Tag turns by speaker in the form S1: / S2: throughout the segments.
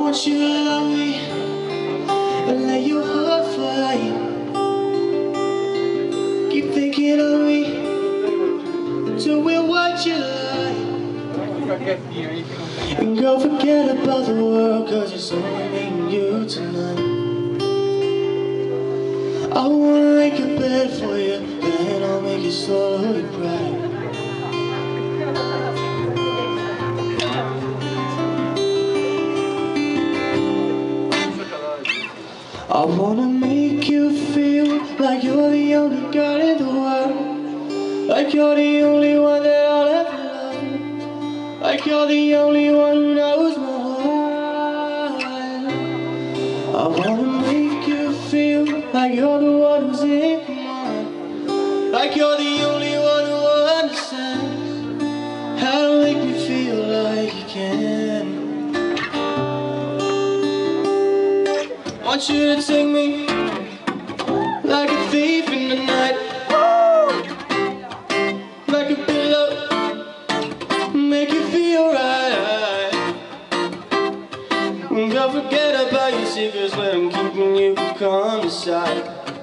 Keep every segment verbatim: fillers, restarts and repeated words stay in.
S1: want you to love me and let your heart fly. Keep thinking of me till we're what you like. And go forget about the world, cause it's only me and you tonight. I wanna make a bed for you, then I'll make you slowly cry. I wanna make you feel like you're the only girl in the world, like you're the only one that I'll ever love, like you're the only one who knows my heart. I wanna make you feel like you're the one who's in mine, like you're the only one who understands how to make me feel like you can. I want you to take me like a thief in the night, like a pillow, make you feel right. Don't forget about your secrets, let them keeping you calm inside.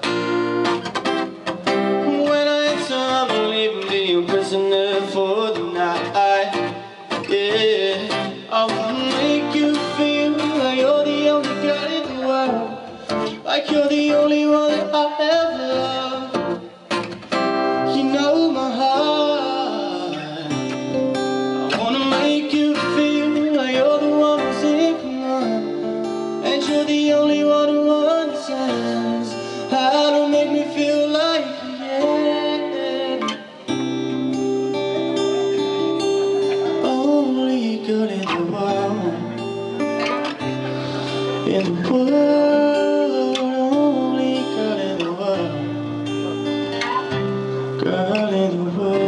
S1: When I answer, I'm leaving, be your prisoner for the night. Yeah, I wanna make you feel like you're the only girl in the world, like you're the only one that I ever loved. You know my heart. I wanna make you feel like you're the one who's in command, and you're the only one who understands how to make me feel like yeah. Only good in the world, in the world, only girl in the world, girl in the world.